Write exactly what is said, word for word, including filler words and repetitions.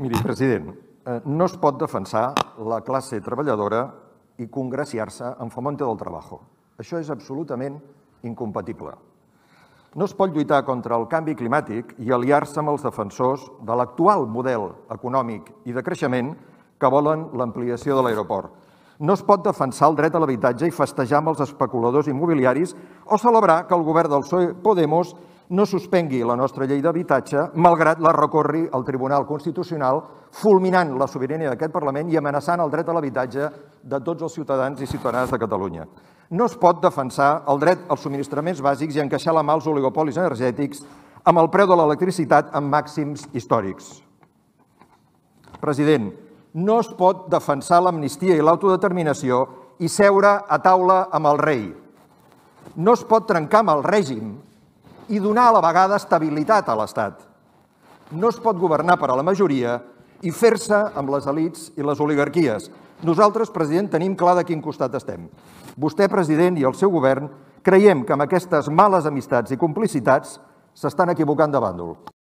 Miri, president, no es pot defensar la classe treballadora i congraciar-se en Fomento del Trabajo. Això és absolutament incompatible. No es pot lluitar contra el canvi climàtic i aliar-se amb els defensors de l'actual model econòmic i de creixement que volen l'ampliació de l'aeroport. No es pot defensar el dret a l'habitatge i festejar amb els especuladors immobiliaris o celebrar que el govern del P S O E Podemos no suspengui la nostra llei d'habitatge, malgrat la recorri al Tribunal Constitucional, fulminant la sobirania d'aquest Parlament i amenaçant el dret a l'habitatge de tots els ciutadans i ciutadanes de Catalunya. No es pot defensar el dret als subministraments bàsics i encaixar la mà als oligopolis energètics amb el preu de l'electricitat en màxims històrics. President, no es pot defensar l'amnistia i l'autodeterminació i seure a taula amb el rei. No es pot trencar amb el règim i donar a la vegada estabilitat a l'Estat. No es pot governar per a la majoria i fer-se amb les elits i les oligarquies. Nosaltres, president, tenim clar de quin costat estem. Vostè, president, i el seu govern creiem que amb aquestes males amistats i complicitats s'estan equivocant de bàndol.